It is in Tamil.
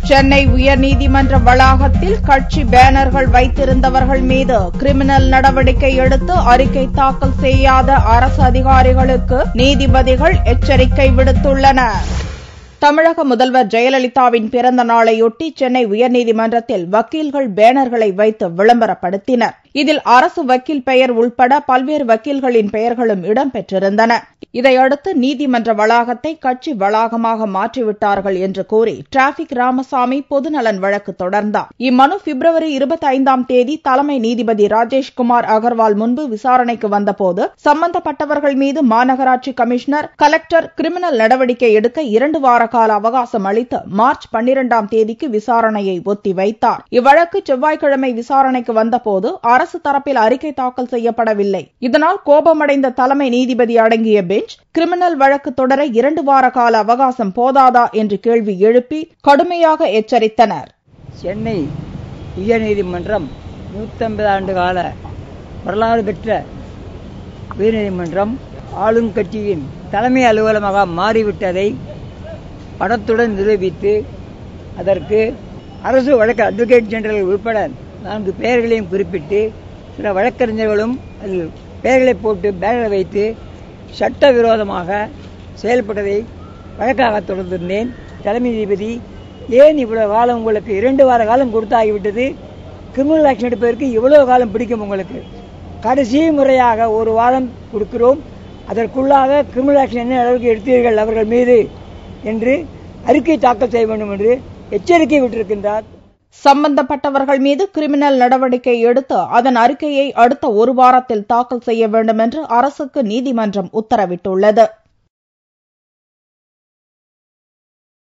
சென்னை உயர்நீதிமன்ற வளாகத்தில் கட்சி பேனர்கள் வைத்திருந்தவர்கள் மீது கிரிமினல் நடவடிக்கை எடுத்து அறிக்கை தாக்கல் செய்யாத அரசு அதிகாரிகளுக்கு நீதிபதிகள் எச்சரிக்கை விடுத்துள்ளனர். தமிழக முதல்வர் ஜெயலலிதாவின் பிறந்த நாளையொட்டி சென்னை உயர்நீதிமன்றத்தில் வக்கீல்கள் பேனர்களை வைத்து விளம்பரப்படுத்தினர். இதில் அரசு வக்கீல் பெயர் உள்பட பல்வேறு வக்கீல்களின் பெயர்களும் இடம்பெற்றிருந்தன. இதையடுத்து நீதிமன்ற வளாகத்தை கட்சி வளாகமாக மாற்றிவிட்டார்கள் என்று கூறி டிராபிக் ராமசாமி பொதுநலன் வழக்கு தொடர்ந்தார். இம்மனு பிப்ரவரி 25ஆம் தேதி தலைமை நீதிபதி ராஜேஷ்குமார் அகர்வால் முன்பு விசாரணைக்கு வந்தபோது சம்பந்தப்பட்டவர்கள் மீது மாநகராட்சி கமிஷனர், கலெக்டர் கிரிமினல் நடவடிக்கை எடுக்க 2 வார கால அவகாசம் அளித்து மார்ச் 12ஆம் தேதிக்கு விசாரணையை ஒத்திவைத்தார். இவ்வழக்கு செவ்வாய்க்கிழமை விசாரணைக்கு வந்தபோது அரசு தரப்பில் அறிக்கை தாக்கல் செய்யப்படவில்லை. இதனால் கோபமடைந்த தலைமை நீதிபதி அடங்கிய பெஞ்ச் கிரிமினல் வழக்கு தொடர 2 வார கால அவகாசம் போதாதா என்று கேள்வி எழுப்பி கடுமையாக எச்சரித்தனர். சென்னை உயர்நீதிமன்றம் 150 ஆண்டு கால வரலாறு பெற்ற உயர்நீதிமன்றம் ஆளும் கட்சியின் தலைமை அலுவலகமாக மாறிவிட்டதை படத்துடன் நிரூபித்து அதற்கு அரசு வழக்கு அட்வொகேட் ஜெனரல் உட்பட 4 பெயர்களையும் குறிப்பிட்டு சில வழக்கறிஞர்களும் அதில் பெயர்களை போட்டு பேனர் வைத்து சட்டவிரோதமாக செயல்பட்டதை வழக்காக தொடர்ந்திருந்தேன். தலைமை நீதிபதி, ஏன் இவ்வளவு காலம் உங்களுக்கு 2 வார காலம் கொடுத்தாகிவிட்டது, கிரிமினல் ஆக்ஷன் எடுப்பதற்கு இவ்வளவு காலம் பிடிக்கும் உங்களுக்கு, கடைசி முறையாக 1 வாரம் கொடுக்கிறோம், அதற்குள்ளாக கிரிமினல் ஆக்ஷன் என்ன அளவுக்கு எடுத்தீர்கள் அவர்கள் மீது என்று அறிக்கை தாக்கல் செய்ய வேண்டும் என்று எச்சரிக்கை விட்டிருக்கின்றார். சம்பந்தப்பட்டவர்கள் மீது கிரிமினல் நடவடிக்கை எடுத்து அதன் அறிக்கையை அடுத்த 1 வாரத்தில் தாக்கல் செய்ய வேண்டும் என்று அரசுக்கு நீதிமன்றம் உத்தரவிட்டுள்ளது.